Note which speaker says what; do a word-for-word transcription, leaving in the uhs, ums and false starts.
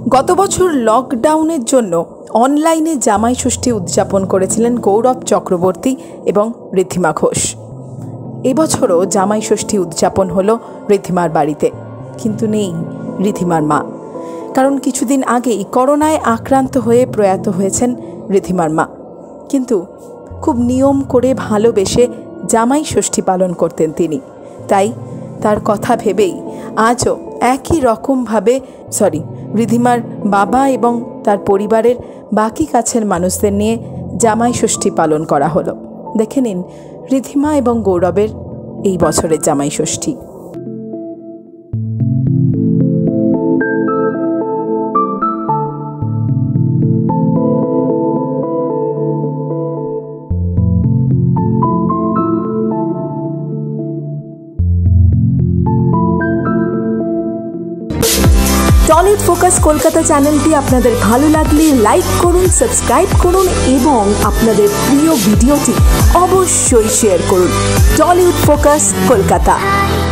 Speaker 1: গত বছর লকডাউনের জন্য অনলাইনে জামাই ষষ্ঠী উদযাপন করেছিলেন গৌরব চক্রবর্তী এবং ঋদ্ধিমা ঘোষ। এবছরও জামাই ষষ্ঠী উদযাপন হলো ঋদ্ধিমার বাড়িতে, কিন্তু নেই ঋদ্ধিমার মা। কারণ কিছুদিন আগেই করোনায় আক্রান্ত হয়ে প্রয়াত হয়েছেন ঋদ্ধিমার মা। কিন্তু খুব নিয়ম করে ভালোবেসে জামাই ষষ্ঠী পালন করতেন তিনি। তাই তার কথা ভেবেই আজও একই রকমভাবে সরি ঋদ্ধিমার বাবা এবং তার পরিবারের বাকি কাছের মানুষদের নিয়ে জামাই ষষ্ঠী পালন করা হলো। দেখে নিন ঋদ্ধিমা এবং গৌরবের এই বছরের জামাই ষষ্ঠী। টলিউড ফোকাস কলকাতা চ্যানেলটি আপনাদের ভালো লাগলে লাইক করুন, সাবস্ক্রাইব করুন এবং আপনাদের প্রিয় ভিডিওটি অবশ্যই শেয়ার করুন। Tollywood focus Kolkata.